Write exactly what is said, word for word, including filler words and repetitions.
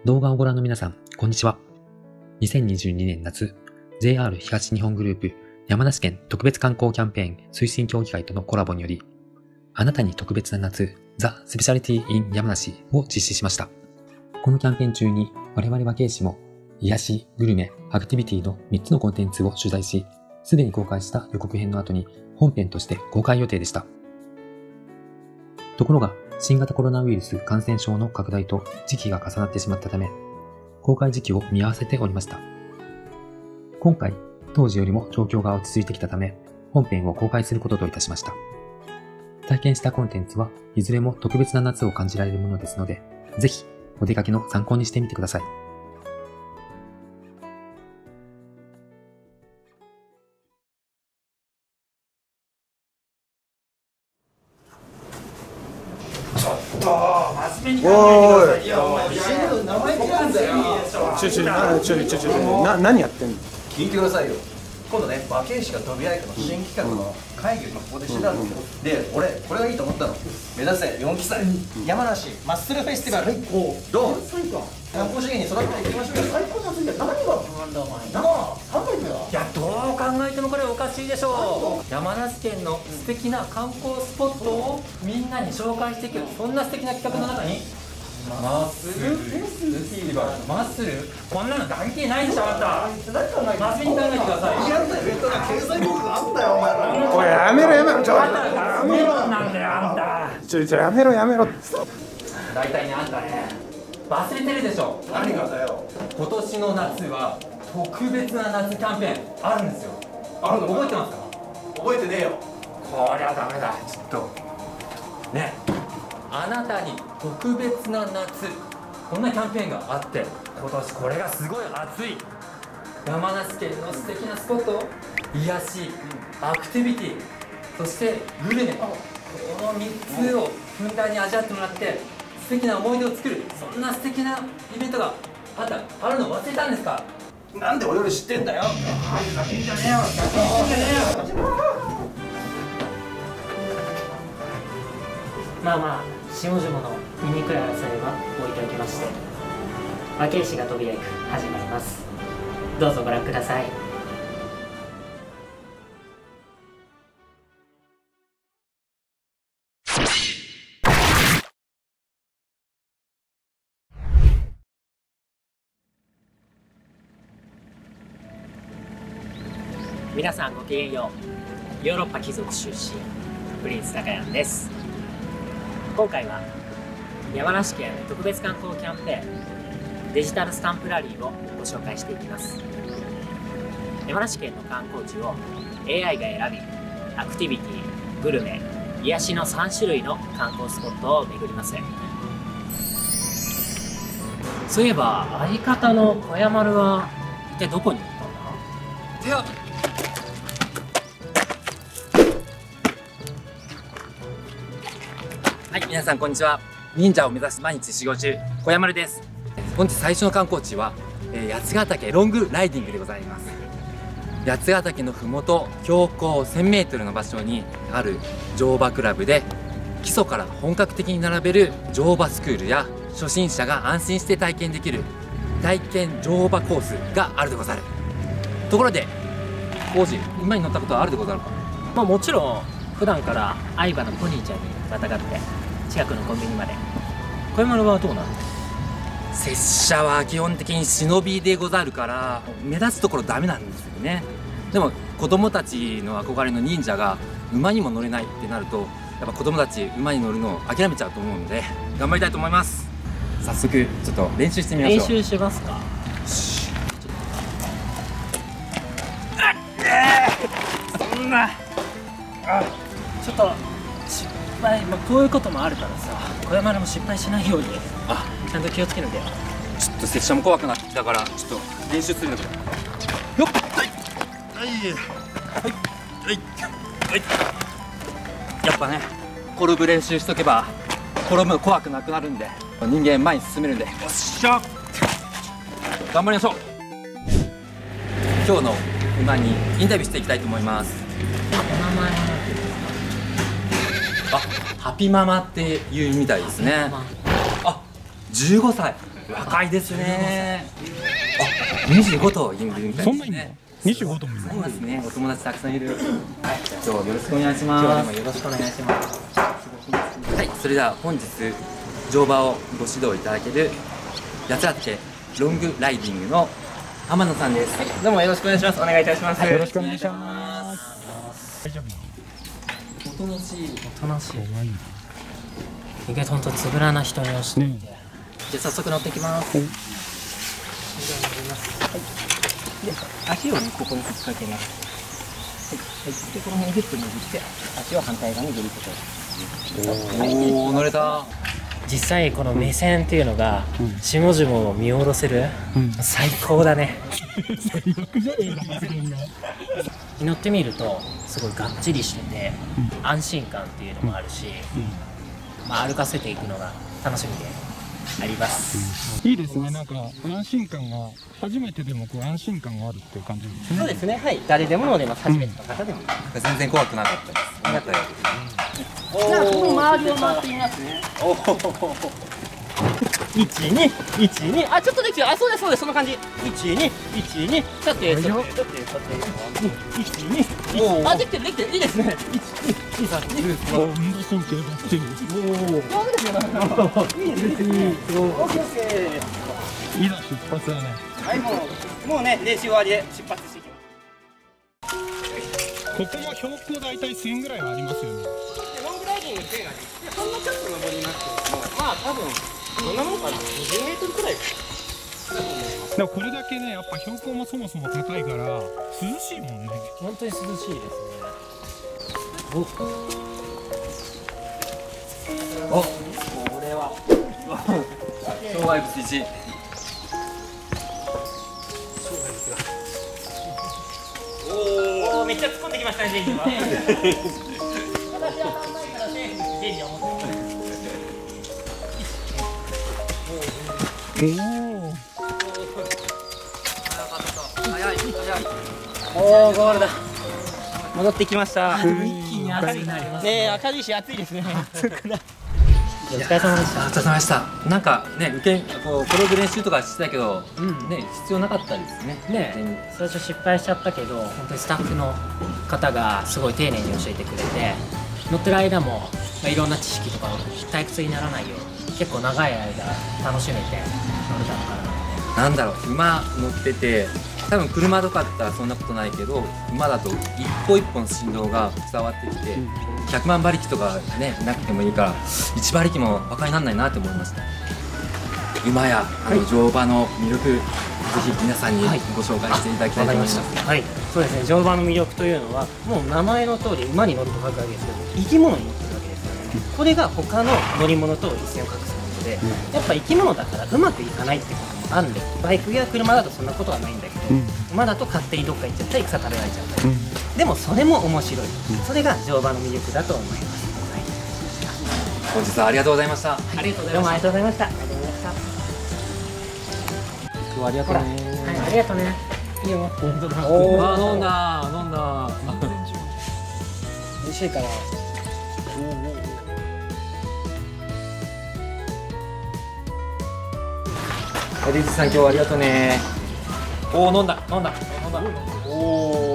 動画をご覧の皆さん、こんにちは。にせんにじゅうにねん夏、ジェイアール 東日本グループ山梨県特別観光キャンペーン推進協議会とのコラボにより、あなたに特別な夏、ザ・スペシャリティ・イン・山梨を実施しました。このキャンペーン中に我々和慶市も癒し、グルメ、アクティビティのみっつのコンテンツを取材し、すでに公開した予告編の後に本編として公開予定でした。ところが、新型コロナウイルス感染症の拡大と時期が重なってしまったため、公開時期を見合わせておりました。今回、当時よりも状況が落ち着いてきたため、本編を公開することといたしました。体験したコンテンツはいずれも特別な夏を感じられるものですので、ぜひお出かけの参考にしてみてください。 ちょっと真面目に考えてくださいよ。 いや、死ぬ名前違うんだよ。 ちょちょなちょちょちょな何やってんの？ 聞いてくださいよ。今度ね、馬慶市が飛び合いの新企画の会議を今ここでしてたんですよ。で、俺これがいいと思ったの。目指せよんきさい山梨マッスルフェスティバル。最高。どう？最高。観光資源に育っていきましょうよ。最高じゃん。何が不安だお前。なあ、考えてよ。 いや、どう考えてもこれおかしいでしょう。山梨県の素敵な観光スポットをみんなに紹介していく、そんな素敵な企画の中にマッスルフェスティバル、マッスル、こんなの関係ないでしょ。あんた真面目に考えてください。 やんだよ。ベトナム経済効果があんだよお前ら。 おいやめろやめろちょメロンなんだよあんた。 ちょちょやめろやめろ。 大体ね、あんたね忘れてるでしょ。 何がだよ。 今年の夏は特別な夏キャンペーンあるんですよ。 あるの？ 覚えてますか？ 覚えてねえよ。 こりゃダメだ。ちょっとね、あなたに特別な夏、こんなキャンペーンがあって、今年これがすごい熱い山梨県の素敵なスポット、癒し、アクティビティ、そしてグルメ、このみっつをふんだんに味わってもらって素敵な思い出を作る、そんな素敵なイベントがあんたあるの忘れたんですか？ なんで俺より知ってんだよ。 いいんじゃねえよ、いいんじゃねえよ。 まあまあ、下々の醜い争いは置いておきまして、和慶市が飛び合い始まります。どうぞご覧ください。皆さんごきげんよう。ヨーロッパ貴族出身、プリンス高山です。今回は山梨県特別観光キャンペーンデジタルスタンプラリーをご紹介していきます。山梨県の観光地を エーアイ が選び、アクティビティ、グルメ、癒しのさんしゅるいの観光スポットを巡ります。そういえば相方の小屋丸は一体どこに行ったんだ？手をはい、皆さんこんにちは。忍者を目指す毎日修行中、小山丸です。本日最初の観光地は、えー、八ヶ岳ロングライディングでございます。八ヶ岳のふもと、標高せんメートルの場所にある乗馬クラブで、基礎から本格的に並べる乗馬スクールや、初心者が安心して体験できる体験乗馬コースがあるでござる。ところで、王子、馬に乗ったことはあるでござるか？ まあもちろん普段から相場のポニーちゃんにまたがって近くのコンビニまで。小山丸はどうなの？ 拙者は基本的に忍びでござるから目立つところダメなんですよね。でも子供たちの憧れの忍者が馬にも乗れないってなると、やっぱ子供たち馬に乗るのを諦めちゃうと思うので頑張りたいと思います。早速ちょっと練習してみましょう。 練習しますか？そんなちょっと失敗、まあ、こういうこともあるからさ、小山丸も失敗しないようにあちゃんと気をつけなきゃ。 ちょっと拙者も怖くなってきたからちょっと練習するのか。よっ、はいはいはいはいはい。やっぱね、転ぶ練習しとけば転ぶの怖くなくなるんで、人間前に進めるんで、よっしゃ頑張りましょう。今日の馬にインタビューしていきたいと思います。 お名前は何て言うんですか？ あ、ハピママっていうみたいですね。あ、 じゅうごさい、若いですね。あ、にじゅうごといるみたいですね。 そんなにね、にじゅうごともいる。 いますね。お友達たくさんいる。はい、じゃあ今日よろしくお願いします。今日もよろしくお願いします。はい、それでは本日乗馬をご指導いただける八ヶ岳ロングライディングの天野さんです。 どうもよろしくお願いします。お願いいたします。 よろしくお願いします。大丈夫。 おとなしい。 おとなしい。意外と本当つぶらな人にしてて、 ね、 じゃあ早速乗ってきます。 はい、で足をねここに引っ掛けます。はい、はい、でこの辺グッと握って足を反対側にグリッと。 おお、乗れた。 実際この目線っていうのが、うん、下々を見下ろせる、うん、最高だね。乗ってみるとすごいがっちりしてて、うん、安心感っていうのもあるし、うん、まあ、歩かせていくのが楽しみであります、 うん、いいですね。なんか安心感が、初めてでもこう安心感があるっていう感じですね。 そうですね、はい、誰でも乗れます。初めての方でも、 うん、全然怖くなかったです。思ったより。 じゃあこの周りを回ってみますね。おお。一二一二、あ、ちょっとできる。あ、そうですそうです、その感じ。一二一二、さてさてさてさて、一二、あ、できてるできてる、いいですね。一二三二。 運動神経がってる。 おお。そうですよ。いいですね。オッケーオッケー。 いざ出発だね。 はい、もうもうね、練習終わりで出発していきます。 ここも標高大体せんぐらいはありますよね。 ロングライディングせんがね、ほんのちょっと登りますけども、まあ多分どんなもんかな、にじゅうメートルくらいでもこれだけね、やっぱ標高もそもそも高いから涼しいもんね。 本当に涼しいですね。おお、これは障害物いち。 おお、めっちゃ突っ込んできましたね、ジェイジは。私は何枚からセーフにジェイジは思ってます。おお、ゴールだ。戻ってきました。一気に暑いなりますね。明るいし暑いですね。お疲れ様でした。 お疲れ様でした。なんかね、受けこうプログ練習とかしてたけど、うん、ね、必要なかったですね。 ね、最初失敗しちゃったけど、本当にスタッフの方がすごい丁寧に教えてくれて、乗ってる間も、まあ、いろんな知識とかを退屈にならないように結構長い間楽しめて乗れたのかな。 なんだろう、馬乗ってて、多分車とかだったらそんなことないけど、馬だと一歩一歩の振動が伝わってきて、ひゃくまん馬力とかねなくてもいいからいち馬力も馬鹿にならないなって思いました。馬やあの乗馬の魅力、ぜひ皆さんにご紹介していただきたいと思います。 はい、そうですね。乗馬の魅力というのはもう名前の通り馬に乗ると書くわけですけど、生き物に乗ってるわけですよね。これが他の乗り物と一線を画すもので、やっぱ生き物だからうまくいかないってこともあるんで、バイクや車だとそんなことはないんだけど、うん、馬だと勝手にどっか行っちゃったり草食べられちゃったり、うん、でもそれも面白い、うん、それが乗馬の魅力だと思います。はい、 本日はありがとうございました。はい、 ありがとうございました。どうもありがとうございました。ありがとうございました。 今日はありがとうね。 はい、ありがとうね。いいよ。本当だ。 おお、飲んだ飲んだ。 美味しいから。 リーチさん、今日はありがとうね。おお、飲んだ飲んだ飲んだ。おお。